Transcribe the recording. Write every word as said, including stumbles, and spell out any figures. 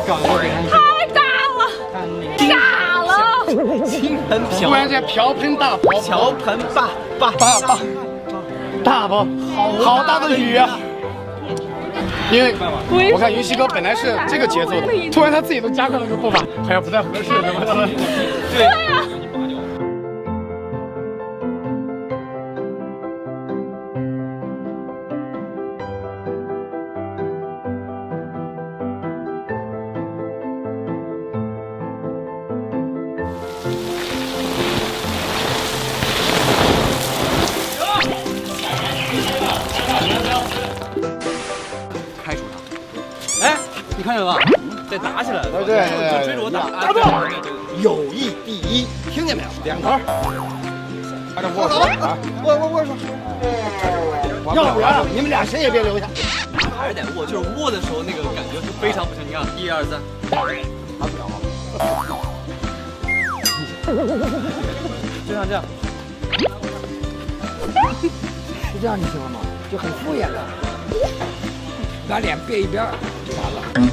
搞得给人太大了，炸了！ 倾盆瓢， 突然间瓢盆大瓢， 瓢盆大大大大大不好大的雨啊！因为我看云溪哥本来是这个节奏的，突然他自己都加快了个步伐，好像不太合适，对吧？ 对呀。 开除他！哎，你看见了吧？这打起来了， 对对对， 追着我打， 打住！友谊第一，听见没有？两头，快点握手啊！握握握手！要不然你们俩谁也别留下。 还是得握，就是握的时候那个感觉是非常不行。你看，一二三，好屌！就像这样， 就这样你喜欢吗？就很敷衍的，把脸别一边就完了。